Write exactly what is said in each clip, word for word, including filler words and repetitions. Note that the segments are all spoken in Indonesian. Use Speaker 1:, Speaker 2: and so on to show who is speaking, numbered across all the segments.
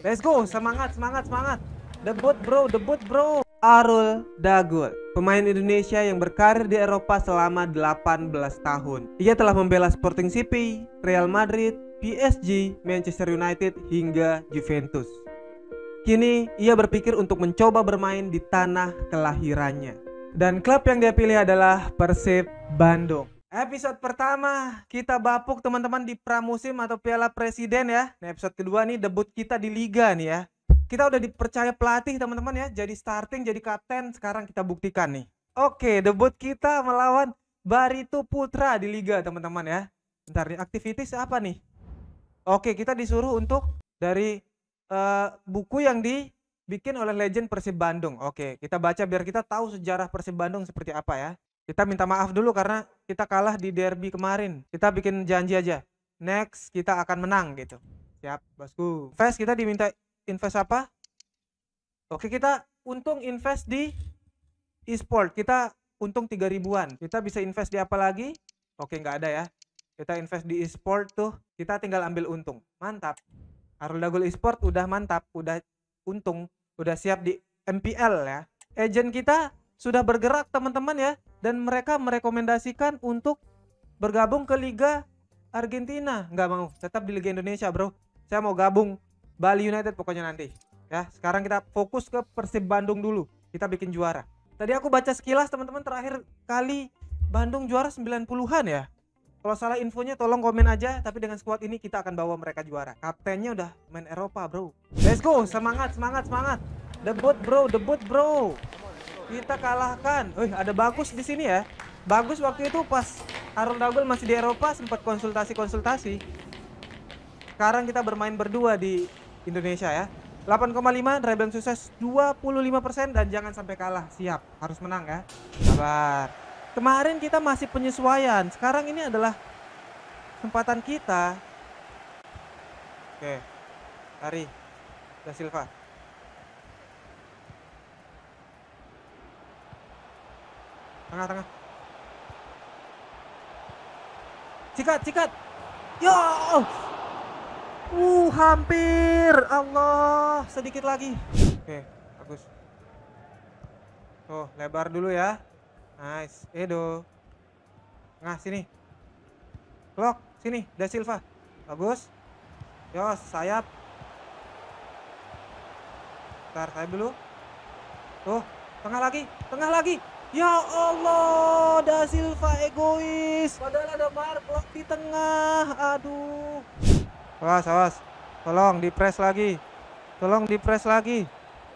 Speaker 1: Let's go, semangat, semangat, semangat. Debut bro, debut bro. Arul Dagul, pemain Indonesia yang berkarir di Eropa selama delapan belas tahun. Ia telah membela Sporting C P, Real Madrid, P S G, Manchester United, hingga Juventus. Kini ia berpikir untuk mencoba bermain di tanah kelahirannya. Dan klub yang dia pilih adalah Persib Bandung. Episode pertama kita bapuk teman-teman di pramusim atau Piala Presiden ya. Nah, episode kedua nih debut kita di Liga nih ya. Kita udah dipercaya pelatih teman-teman ya, jadi starting, jadi kapten. Sekarang kita buktikan nih. Oke, debut kita melawan Barito Putra di Liga teman-teman ya. Bentar nih, aktivitas apa nih? Oke, kita disuruh untuk dari uh, buku yang dibikin oleh legend Persib Bandung. Oke, kita baca biar kita tahu sejarah Persib Bandung seperti apa ya. Kita minta maaf dulu karena kita kalah di derby kemarin. Kita bikin janji aja. Next kita akan menang gitu. Siap, bosku. Invest kita diminta invest apa? Oke, kita untung invest di e-sport. Kita untung tiga ribuan. Kita bisa invest di apa lagi? Oke, nggak ada ya. Kita invest di e-sport tuh. Kita tinggal ambil untung. Mantap. Arul Dagul e-sport udah mantap. Udah untung. Udah siap di M P L ya. Agent kita sudah bergerak teman-teman ya. Dan mereka merekomendasikan untuk bergabung ke Liga Argentina. Nggak mau. Tetap di Liga Indonesia bro. Saya mau gabung Bali United pokoknya nanti. Ya, sekarang kita fokus ke Persib Bandung dulu. Kita bikin juara. Tadi aku baca sekilas teman-teman, terakhir kali Bandung juara sembilan puluhan ya. Kalau salah infonya tolong komen aja, tapi dengan squad ini kita akan bawa mereka juara. Kaptennya udah main Eropa, bro. Let's go, semangat, semangat, semangat. Debut, bro, debut, bro. Kita kalahkan. Wih, ada Bagus di sini ya. Bagus waktu itu pas Arul Dagul masih di Eropa sempat konsultasi-konsultasi. Sekarang kita bermain berdua di Indonesia ya. delapan koma lima, dribbling sukses dua puluh lima persen dan jangan sampai kalah. Siap, harus menang ya. Sabar. Kemarin kita masih penyesuaian. Sekarang ini adalah kesempatan kita. Oke. Lari. Da Silva. Tengah-tengah. Cikat, cikat. Yo! Uh, hampir. Allah, sedikit lagi. Oke, bagus. Tuh, lebar dulu ya. Nice. Edo. Nah, sini. Clock, sini. Da Silva. Bagus. Yos, sayap. Bentar, sayap dulu. Tuh, tengah lagi. Tengah lagi. Ya Allah, Da Silva egois. Padahal ada Mark di tengah. Aduh. Awas, awas. Tolong dipres lagi. Tolong dipres lagi.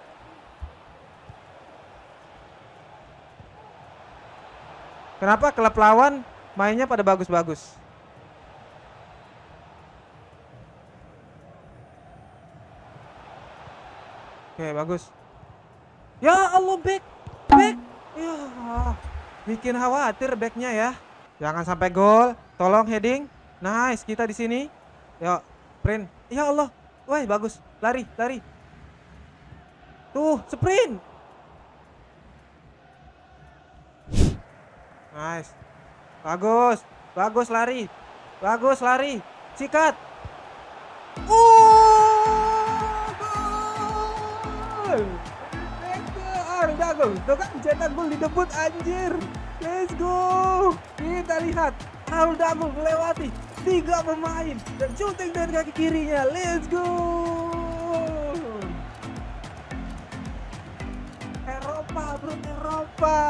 Speaker 1: Kenapa klub lawan mainnya pada bagus-bagus? Oke, bagus. Ya Allah, back. Back. Ya, bikin khawatir backnya ya. Jangan sampai gol. Tolong heading. Nice, kita di sini. Yuk, sprint. Ya Allah. Wah, bagus. Lari, lari. Tuh, sprint. Nice. Bagus. Bagus lari. Bagus lari. Sikat. Oh, gol. Arul Dagul. Tuh kan cetak gol di debut anjir. Let's go. Kita lihat Arul Dagul melewati tiga pemain dan syuting dari kaki kirinya. Let's go. Eropa bro, Eropa.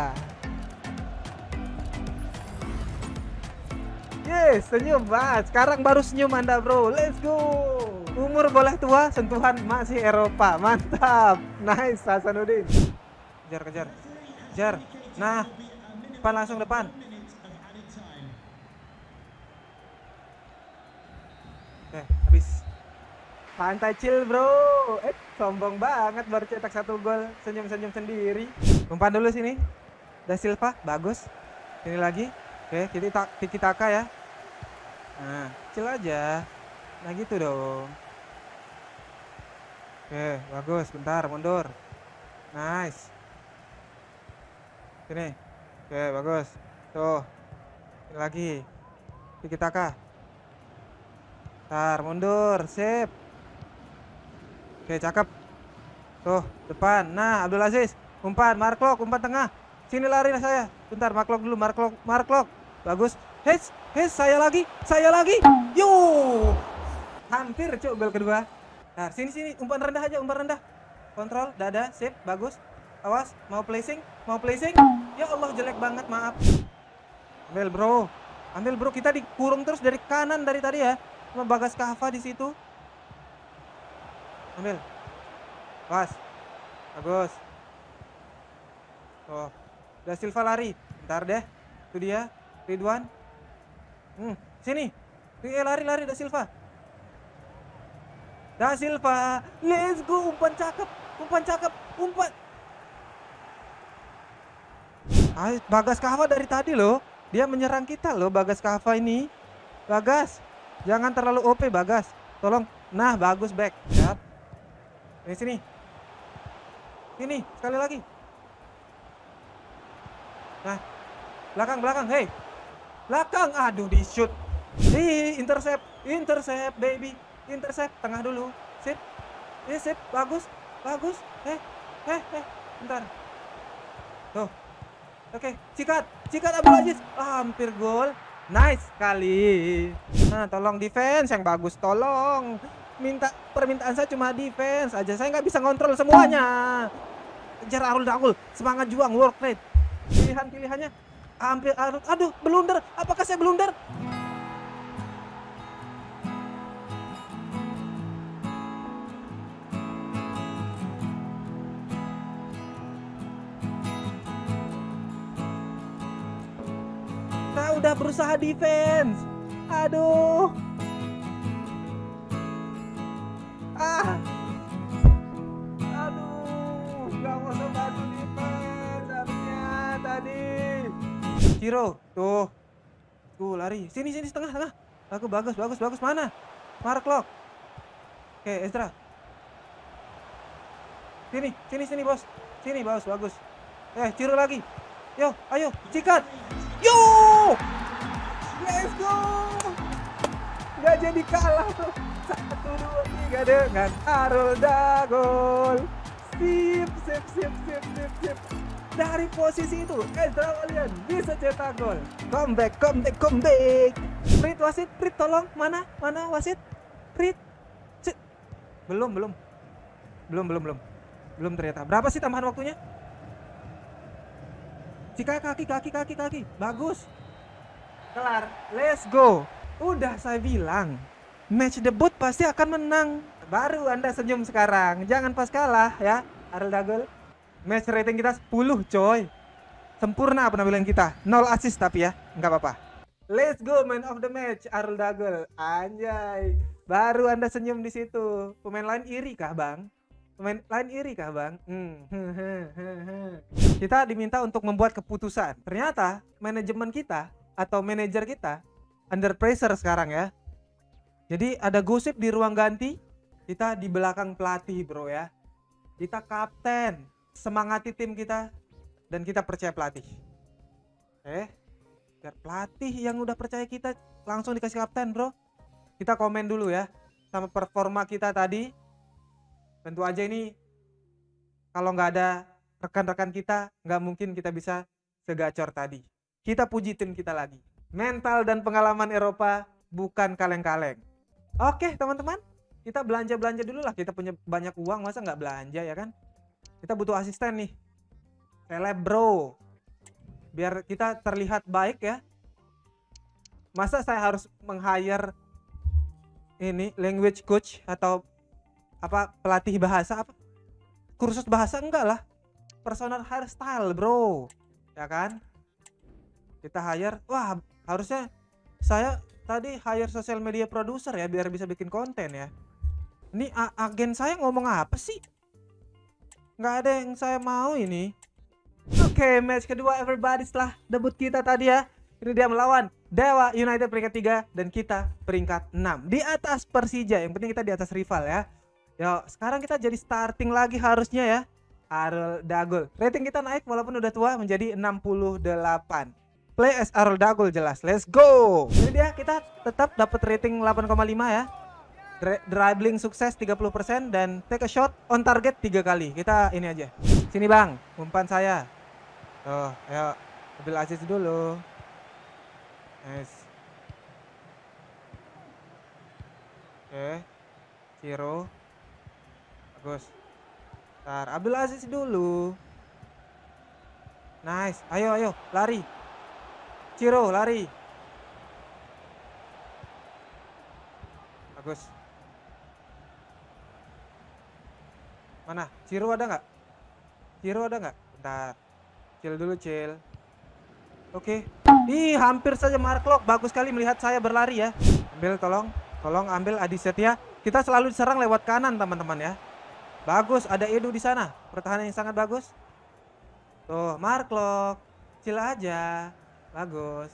Speaker 1: Yes, senyum banget. Sekarang baru senyum Anda bro. Let's go. Umur boleh tua, sentuhan masih Eropa. Mantap. Nice Hasanuddin. Kejar, kejar. Kejar. Nah, depan langsung depan. Oke, habis. Santai chill bro. Eh, sombong banget baru cetak satu gol. Senyum-senyum sendiri. Umpan dulu sini. Da Silva, bagus. Sini lagi. Oke, kita tiki taka ya. Nah, chill aja. Nah gitu dong. Oke, bagus. Bentar, mundur. Nice. Sini. Oke, bagus. Tuh. Sini lagi. Tiki taka. Bentar, mundur. Sip. Oke, cakep. Tuh, depan. Nah, Abdul Aziz. Umpan, Mark Lok, umpan tengah. Sini lari lah saya. Bentar, Mark Lok dulu, Mark Lok, Mark Lok. Bagus. Hes, hes, saya lagi, saya lagi. Yo! Hampir cuk gol kedua. Nah, sini sini, umpan rendah aja, umpan rendah. Kontrol, dada, sip, bagus. Awas, mau placing, mau placing. Ya Allah, jelek banget, maaf. Ambil, bro. Ambil, bro. Kita dikurung terus dari kanan dari tadi ya. Sama Bagas Kahva di situ. Ambil. Pas. Bagus. Oh. Da Silva lari. Bentar deh. Itu dia. Ridwan. Hmm, sini. Eh, lari lari Da Silva. Da Silva. Let's go. Umpan cakep. Umpan cakep. Umpan. Ah, Bagas Kahva dari tadi loh. Dia menyerang kita loh, Bagas Kahva ini. Bagas. Jangan terlalu O P, Bagas. Tolong. Nah, bagus back. Siap. Ini sini. Sini, sekali lagi. Nah, belakang belakang, hey. Belakang, aduh di shoot. Ih, intercept, intercept baby. Intercept, tengah dulu. Sip. Eh, sip, bagus. Bagus. Eh, eh, eh. Bentar. Tuh. Oke, sikat, sikat Abdul Aziz. Ah, hampir gol. Nice sekali. Nah, tolong defense yang bagus, tolong. Minta permintaan saya cuma defense aja. Saya nggak bisa ngontrol semuanya. Kejar Arul Dagul, semangat juang, work rate. Pilihan-pilihannya hampir, aduh, aduh, blunder. Apakah saya blunder? Saya udah berusaha defense. Aduh. Ah. Aduh, gak usah bantu defense harusnya tadi. Ciro, tuh. Tuh lari. Sini sini setengah tengah. Aku bagus bagus bagus mana? Mark Lok. Oke, Ezra. Sini, sini sini bos. Sini bos, bagus. Eh, Ciro lagi. Yo, ayo, sikat. Yo! Let's go! Gak jadi kalah tuh. Satu, dua, tiga dengan Arul Dagul. Sip, sip, sip, sip, sip, sip. Dari posisi itu, Ezra Walian bisa cetak gol. Comeback, comeback, comeback. Prit, wasit, Prit tolong. Mana? Mana wasit? Prit. Cik. Belum, belum. Belum, belum, belum. Belum ternyata. Berapa sih tambahan waktunya? Jika kaki, kaki, kaki, kaki. Bagus. Kelar. Let's go. Udah saya bilang, match debut pasti akan menang. Baru Anda senyum sekarang. Jangan pas kalah ya, Arul Dagul. Match rating kita sepuluh, coy. Sempurna penampilan kita. nol assist tapi ya, nggak apa-apa. Let's go, man of the match, Arul Dagul. Anjay. Baru Anda senyum di situ. Pemain lain iri kah, Bang? Pemain lain iri kah, Bang? Hmm. Kita diminta untuk membuat keputusan. Ternyata manajemen kita atau manajer kita under pressure sekarang ya. Jadi ada gosip di ruang ganti. Kita di belakang pelatih, bro ya. Kita kapten. Semangati tim kita. Dan kita percaya pelatih. Eh, biar pelatih yang udah percaya kita langsung dikasih kapten, bro. Kita komen dulu ya sama performa kita tadi. Tentu aja ini kalau nggak ada rekan-rekan kita, nggak mungkin kita bisa segacor tadi. Kita puji tim kita lagi. Mental dan pengalaman Eropa bukan kaleng-kaleng. Oke teman-teman, kita belanja-belanja dulu lah. Kita punya banyak uang, masa nggak belanja ya kan? Kita butuh asisten nih. Seleb bro. Biar kita terlihat baik ya. Masa saya harus meng-hire ini language coach atau apa pelatih bahasa apa? Kursus bahasa enggak lah. Personal hairstyle bro. Ya kan? Kita hire. Wah harusnya saya tadi hire social media producer ya biar bisa bikin konten ya. Ini agen saya ngomong apa sih? Nggak ada yang saya mau ini. Oke, okay, match kedua everybody setelah debut kita tadi ya. Ini dia melawan Dewa United peringkat tiga dan kita peringkat enam. Di atas Persija, yang penting kita di atas rival ya. Yo, sekarang kita jadi starting lagi harusnya ya. Arul Dagul. Rating kita naik walaupun udah tua menjadi enam puluh delapan. Play as Arul Dagul jelas. Let's go. Ini dia kita tetap dapat rating delapan koma lima ya. dribbling sukses tiga puluh persen dan take a shot on target tiga kali. Kita ini aja. Sini bang, umpan saya. Tuh, ayo ambil assist dulu. Nice. Oke, Ciro. Bagus. Ntar ambil assist dulu. Nice. Ayo ayo lari. Ciro lari. Bagus. Mana? Ciro ada nggak? Ciro ada nggak? Bentar. Chill dulu, chill. Oke. Ih, hampir saja Mark Locke. Bagus sekali melihat saya berlari ya. Ambil, tolong. Tolong ambil Adi Setia. Kita selalu diserang lewat kanan, teman-teman ya. Bagus, ada Edu di sana. Pertahanan yang sangat bagus. Tuh, Mark Locke. Chill aja. Bagus.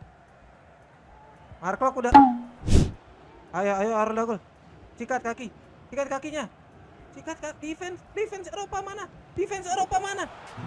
Speaker 1: Mark Locke udah. Ayo, ayo Arul Dagul. Sikat kaki. Sikat kakinya. Sikat kaki. Defense, defense Eropa mana? Defense Eropa mana?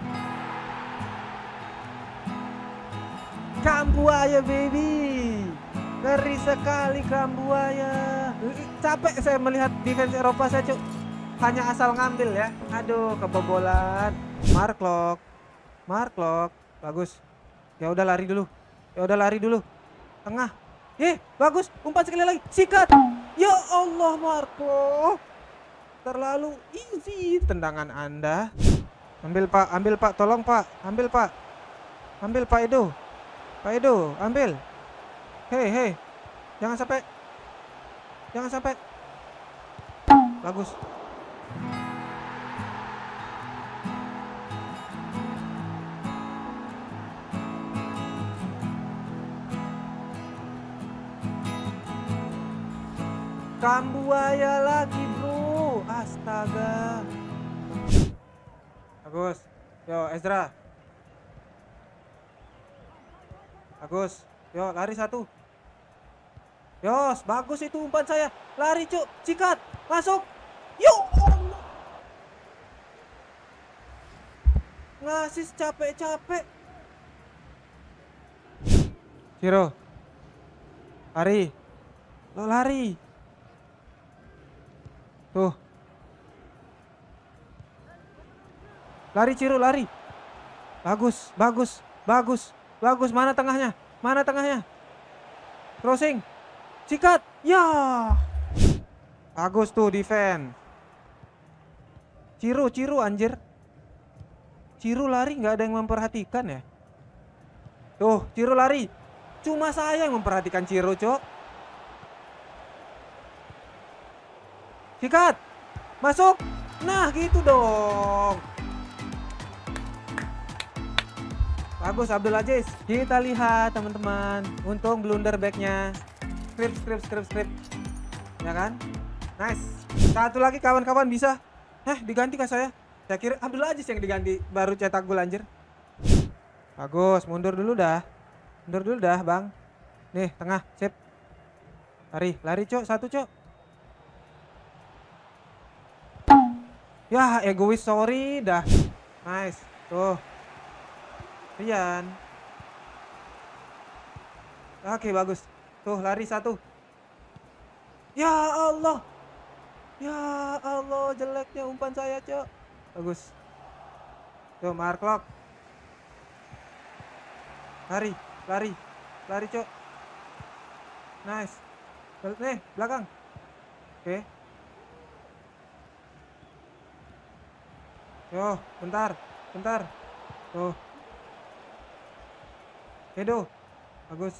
Speaker 1: Kambuaya baby. Ngeri sekali Kambuaya. Capek saya melihat defense Eropa saya, Cuk. Hanya asal ngambil ya. Aduh, kebobolan. Mark Locke. Mark Locke. Bagus. Ya udah lari dulu. Ya udah lari dulu. Tengah. Eh, bagus. Umpan sekali lagi. Sikat. Ya Allah, Mark Locke. Terlalu easy tendangan Anda. Ambil Pak, ambil Pak, tolong Pak. Ambil Pak. Ambil Pak Edo. Pak Edo, ambil. Hei, hei. Jangan sampai. Jangan sampai. Bagus. Kambuaya lagi, bro. Astaga. Bagus. Yo, Ezra. Bagus. Yo, lari satu. Yos, bagus itu umpan saya. Lari, Cuk. Sikat. Masuk. Yo. Ngasih capek-capek. Ciro. Lari. Lo lari. Tuh. Lari Ciro, lari. Bagus, bagus, bagus. Bagus, mana tengahnya? Mana tengahnya? Crossing. Sikat. Ya. Bagus tuh defense. Ciro, Ciro anjir. Ciro lari nggak ada yang memperhatikan ya. Tuh, Ciro lari. Cuma saya yang memperhatikan Ciro, Cok. Sikat. Masuk. Nah, gitu dong. Bagus Abdul Aziz. Kita lihat teman-teman. Untung blunder backnya. Script, script, script, script. Ya kan? Nice. Satu lagi kawan-kawan bisa. Eh, diganti kah saya? Saya kira Abdul Aziz yang diganti. Baru cetak gol anjir. Bagus. Mundur dulu dah. Mundur dulu dah bang. Nih tengah. Sip. Lari. Lari Cok. Satu Cok. Ya egois sorry dah. Nice. Tuh. Rian. Oke bagus. Tuh lari satu. Ya Allah. Ya Allah jeleknya umpan saya Cok. Bagus. Tuh Mark Locke. Lari. Lari. Lari Cok. Nice. Nih belakang. Oke. Yo bentar. Bentar. Tuh. Edo, bagus.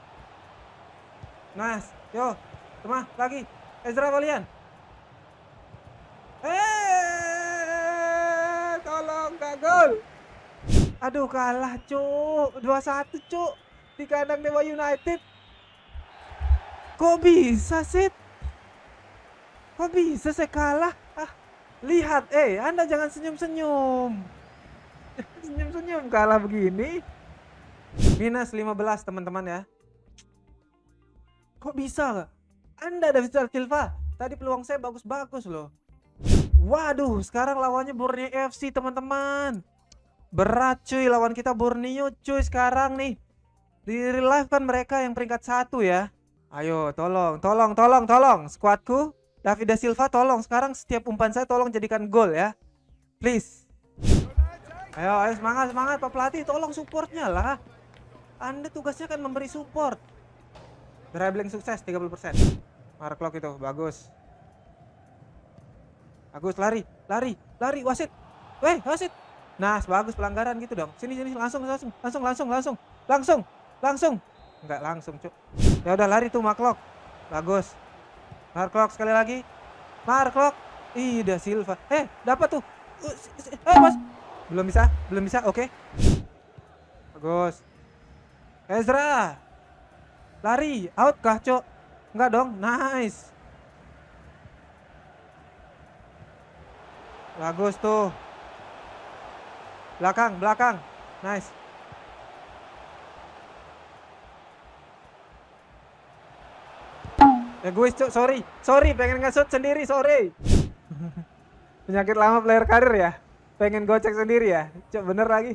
Speaker 1: Nice, yo, tengah lagi. Ezra Valian. Eh, tolong gak gol. Aduh kalah Cuk. dua satu Cuk. Di kandang Dewa United. Kok bisa sih? Kok bisa saya kalah? Ah, lihat, eh, Anda jangan senyum-senyum. Senyum-senyum kalah begini. Minus lima belas teman-teman ya. Kok bisa gak? Anda David Silva. Tadi peluang saya bagus-bagus loh. Waduh, sekarang lawannya Borneo F C teman-teman. Berat cuy lawan kita Borneo cuy sekarang nih. Di real life kan mereka yang peringkat satu ya. Ayo, tolong, tolong, tolong, tolong. Skuadku, David da Silva, tolong. Sekarang setiap umpan saya tolong jadikan gol ya. Please. Ayo, ayo semangat, semangat Pak Pelatih. Tolong supportnya lah. Anda tugasnya kan memberi support. Dribbling sukses tiga puluh persen. Mark Klok itu, bagus. Bagus, lari, lari, lari, wasit. Weh, wasit. Nah, bagus pelanggaran gitu dong. Sini, sini, langsung, langsung, langsung, langsung, langsung, langsung, langsung. Enggak langsung, cuk. Ya udah lari tuh Mark Klok. Bagus. Mark Klok sekali lagi. Mark Klok. Ih, da Silva. Eh, dapat tuh. Eh, Mas. Belum bisa, belum bisa. Oke. Bagus. Ezra. Lari, out kah, cuk? Enggak dong. Nice. Bagus tuh. Belakang, belakang. Nice. Egois, cuk, sorry. Sorry, pengen nge-shoot sendiri, sorry. Penyakit lama player karir ya. Pengen gocek sendiri ya. Cuk, bener lagi.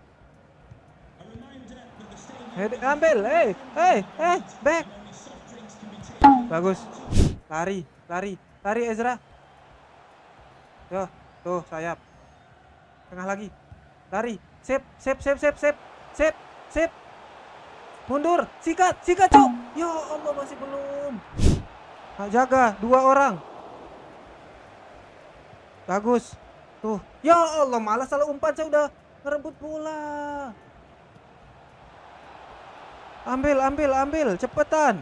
Speaker 1: Hey, ambil, hey, hey, hey, back. Bagus. Lari, lari, lari Ezra. Yo, tuh sayap. Tengah lagi. Lari. Sip, sip, sip, sip, sip, sip, sip. Mundur, sikat, sikat, cuk. Ya Allah, masih belum. Nah, jaga dua orang. Bagus. Tuh. Ya Allah, malah salah umpan, saya udah ngerebut bola. Ambil, ambil, ambil, cepetan.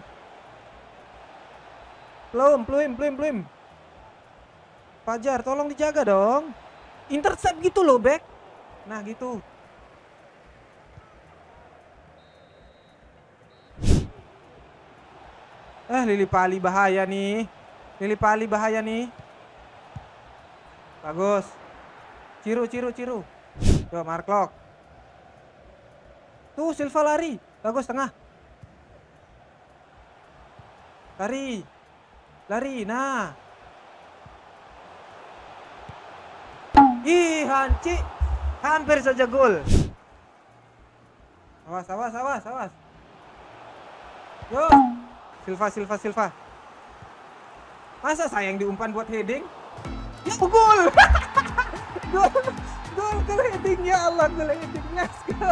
Speaker 1: Belum, belum, belum, belum. Fajar, tolong dijaga dong. Intercept gitu loh, back. Nah, gitu. Eh, Lili Pali bahaya nih. Lili Pali bahaya nih. Bagus. Ciru, ciru, ciru. Tuh, Mark Klok. Tuh, Silva lari. Bagus, tengah. Lari. Lari, nah. Ih, Hanci. Hampir saja gol. Awas, awas, awas, awas. Yo. Silva, Silva, Silva. Masa sayang diumpan buat heading? Ya, gol. Gol. Gol, gol heading. Ya Allah, gol heading. Let's go.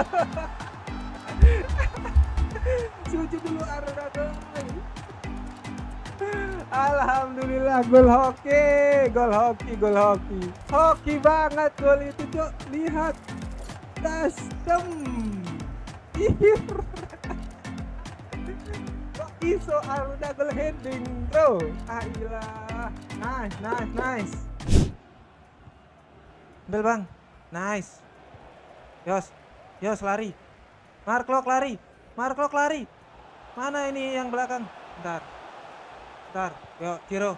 Speaker 1: Sujud dulu Arda. Alhamdulillah, gol hoki, gol hoki, gol hoki. Hoki banget gol itu, Cok. Lihat. Dasem. Ih. Iso Arda gol heading, bro. Ailah. Nice, nice, nice. Ambil, Bang. Nice. Yos. Yos lari. Mark Klok lari. Mark Klok lari. Mana ini yang belakang? Bentar. Bentar. Yuk, Ciro.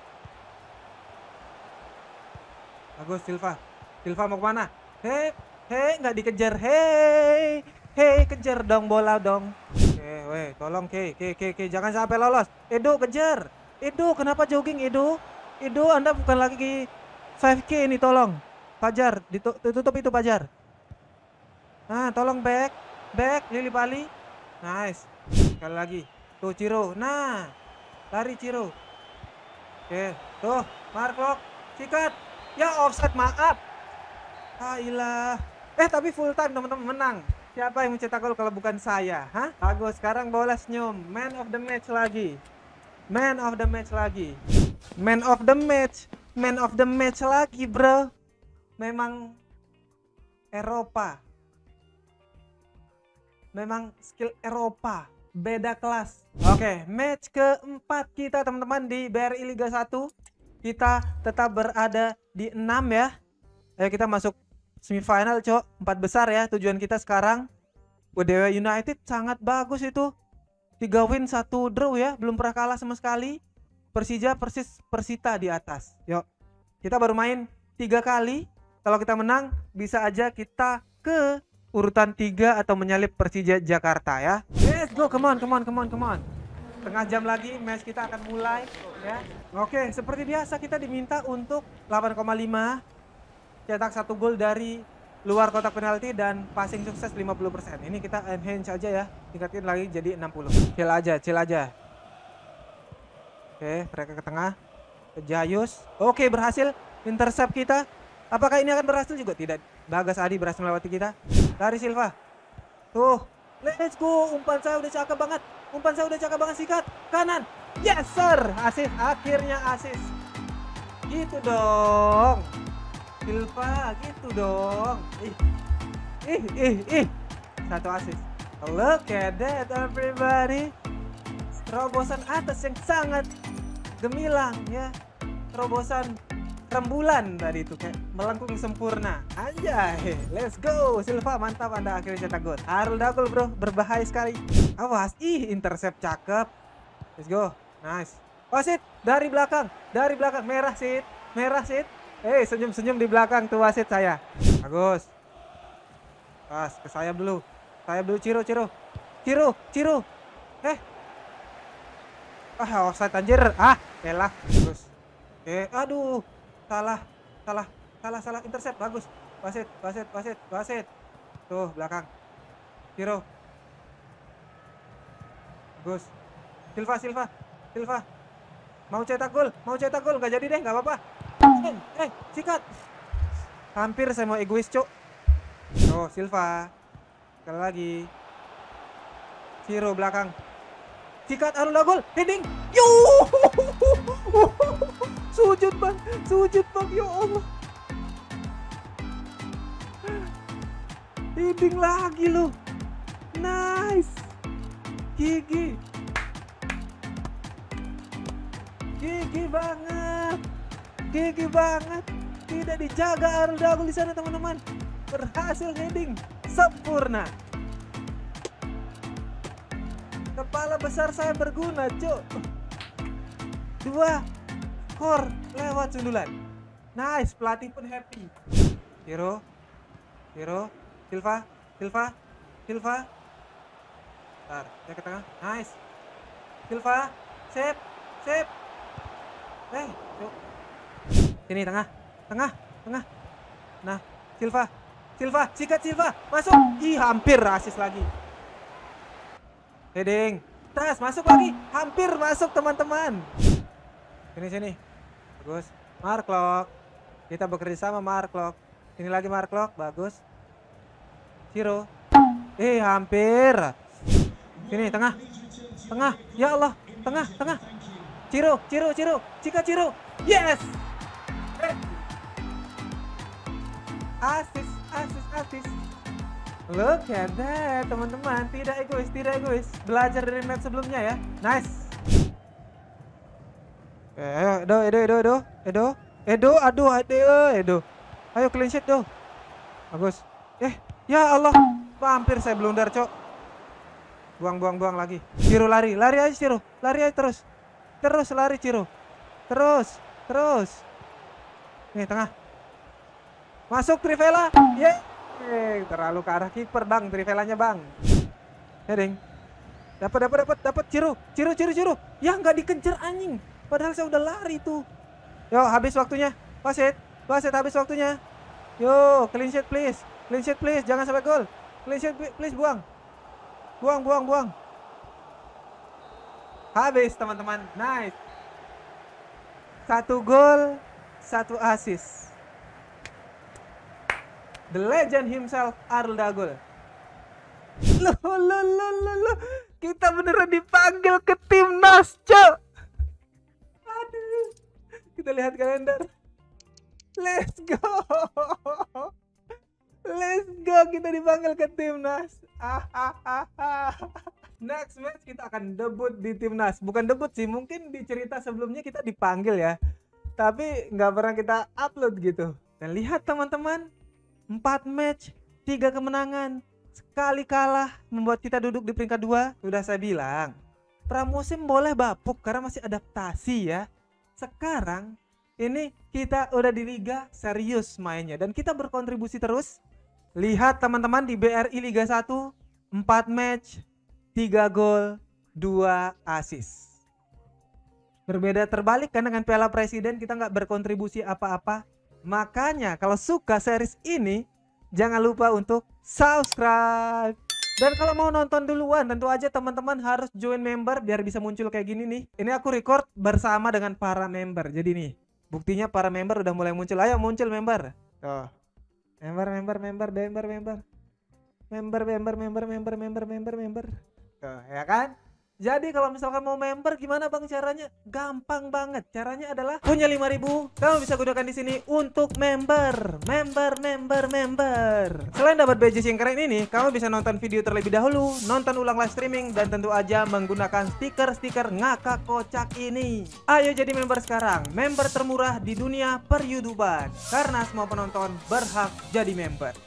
Speaker 1: Bagus, Silva. Silva mau kemana? Hei, hei, nggak dikejar. Hei, hei, kejar dong bola dong. Oke, weh, tolong ke, ke, ke, ke, jangan sampai lolos. Edo, kejar. Edo, kenapa jogging, Edo? Edo, Anda bukan lagi lima K ini, tolong. Fajar, ditutup itu Fajar. Nah, tolong back, back, Lili Pali. Nice. Sekali lagi. Tuh, Ciro. Nah, lari Ciro. Oke, tuh, Mark Klok. Sikat. Ya, offset, maaf. Ailah. Eh, tapi full time teman-teman, menang. Siapa yang mencetak gol kalau bukan saya? Hah? Bagus, sekarang bola senyum. Man of the match lagi. Man of the match lagi. Man of the match. Man of the match lagi, bro. Memang Eropa. Memang skill Eropa. Beda kelas. Oke, match keempat kita teman-teman di B R I Liga satu. Kita tetap berada di enam ya. Ayo kita masuk semifinal, Cok. Empat besar ya tujuan kita sekarang. W D W United sangat bagus itu. tiga win, satu draw ya. Belum pernah kalah sama sekali. Persija, Persis, Persita di atas. Yuk. Kita baru main tiga kali. Kalau kita menang, bisa aja kita ke urutan tiga atau menyalip Persija Jakarta ya. Let's go, come on, come on, come on, come on. Setengah jam lagi match kita akan mulai ya. Oke, seperti biasa kita diminta untuk delapan koma lima. Cetak satu gol dari luar kotak penalti dan passing sukses lima puluh persen. Ini kita enhance aja ya. Tingkatin lagi jadi enam puluh. Chill aja, chill aja. Oke, mereka ke tengah. Ke Jayus. Oke, berhasil. Intercept kita. Apakah ini akan berhasil juga? Tidak. Bagas Adi berhasil melewati kita. Dari Silva. Tuh. Let's go. Umpan saya udah cakep banget. Umpan saya udah cakep banget. Sikat. Kanan. Yes, sir. Asis. Akhirnya asis. Gitu dong. Silva. Gitu dong. Ih. Ih, ih, ih. Satu asis. Look at that, everybody. Terobosan atas yang sangat gemilang ya. Terobosan rembulan tadi itu kayak melengkung sempurna. Anjay, let's go. Silva, mantap, Anda akhirnya cetak gol. Arul Dagul bro, berbahaya sekali. Awas, ih intercept cakep. Let's go, nice. Wasit dari belakang, dari belakang merah sit, merah sit. Eh, hey, senyum-senyum di belakang tuh wasit saya. Bagus. Pas ke sayap dulu. Sayap dulu Ciro, Ciro. Ciro, Ciro. Eh. Ah, offside anjir. Ah, elah. Bagus. Oke, aduh. Salah, salah, salah, salah intercept. Bagus. Wasit, wasit, wasit, wasit. Tuh, belakang. Ciro. Bagus. Silva, Silva. Silva. Mau cetak gol, mau cetak gol, nggak jadi deh, nggak apa-apa. Eh, eh, sikat. Hampir saya mau egois, Cuk. Oh, Silva. Sekali lagi. Ciro belakang. Sikat Arul Dagul, heading. Yuh. Sujud bang, sujud bang, ya Allah. Heading lagi lu. Nice. Gigi. Gigi banget. Gigi banget. Tidak dijaga Arul Dagul di sana teman-teman. Berhasil heading sempurna. Kepala besar saya berguna, Cuk. Dua skor lewat sundulan. Nice, pelatih pun happy. Ciro, Ciro, Silva, Silva, Silva. Bentar, saya ke tengah. Nice. Silva, sip, sip. Eh, Cuk. Sini tengah, tengah, tengah. Nah, Silva, Silva, sikat Silva, masuk. Ih, hampir asis lagi. Heading, tas masuk lagi, hampir masuk teman-teman. Sini sini, bagus. Mark Lock, kita bekerja sama Mark Lock. Ini lagi Mark Lock, bagus. Ciro, eh hampir. Sini tengah, tengah, ya Allah, tengah, tengah. Ciro, Ciro, Ciro, Cika Ciro, yes. Asis, asis, asis. Look at that, teman-teman. Tidak egois, tidak egois. Belajar dari match sebelumnya ya. Nice. Oke, ayo, Edo, Edo, Edo, Edo, Edo, Edo, aduh, aduh, Edo. Ayo clean sheet, Do. Bagus. Eh, ya Allah. Hampir saya blunder, Cok. Buang, buang, buang lagi. Ciro lari, lari aja Ciro. Lari aja terus. Terus lari Ciro. Terus, terus. Nih, tengah. Masuk Trivela. Yeah. Eh, terlalu ke arah kiper bang, Trivelanya bang. Heading. Dapat, dapat, dapat, dapat. Ciro, Ciro, Ciro, Ciro. Ya nggak dikejar anjing. Padahal saya udah lari tuh. Yo, habis waktunya. Wasit, wasit habis waktunya. Yo, clean sheet please, clean sheet please. Jangan sampai gol. Clean sheet please, buang, buang, buang, buang. Habis teman-teman, nice. Satu gol, satu assist. The legend himself, Arul Dagul. Loh, loh, loh, loh, loh. Kita beneran dipanggil ke timnas, Cok. Aduh. Kita lihat kalender. Let's go. Let's go, kita dipanggil ke timnas. Ah, ah, ah, ah. Next match kita akan debut di timnas. Bukan debut sih, mungkin di cerita sebelumnya kita dipanggil ya. Tapi nggak pernah kita upload gitu. Dan lihat teman-teman. Empat match, tiga kemenangan, sekali kalah, membuat kita duduk di peringkat dua. Sudah saya bilang, pramusim boleh bapuk karena masih adaptasi ya. Sekarang ini kita udah di liga serius mainnya dan kita berkontribusi terus. Lihat teman-teman di B R I Liga satu, empat match, tiga gol, dua assist. Berbeda terbalik kan dengan Piala Presiden, kita nggak berkontribusi apa-apa. Makanya kalau suka series ini, jangan lupa untuk subscribe. Dan kalau mau nonton duluan, tentu aja teman-teman harus join member biar bisa muncul kayak gini nih. Ini aku record bersama dengan para member. Jadi nih, buktinya para member udah mulai muncul. Ayo muncul member. Tuh. Member, member, member, member, member. Member, member, member, member, member, member, member. Tuh, ya kan? Jadi kalau misalkan mau member gimana Bang caranya? Gampang banget. Caranya adalah punya lima ribu, kamu bisa gunakan di sini untuk member, member, member, member. Selain dapat badges yang keren ini, kamu bisa nonton video terlebih dahulu, nonton ulang live streaming, dan tentu aja menggunakan stiker-stiker ngakak kocak ini. Ayo jadi member sekarang, member termurah di dunia per YouTuber. Karena semua penonton berhak jadi member.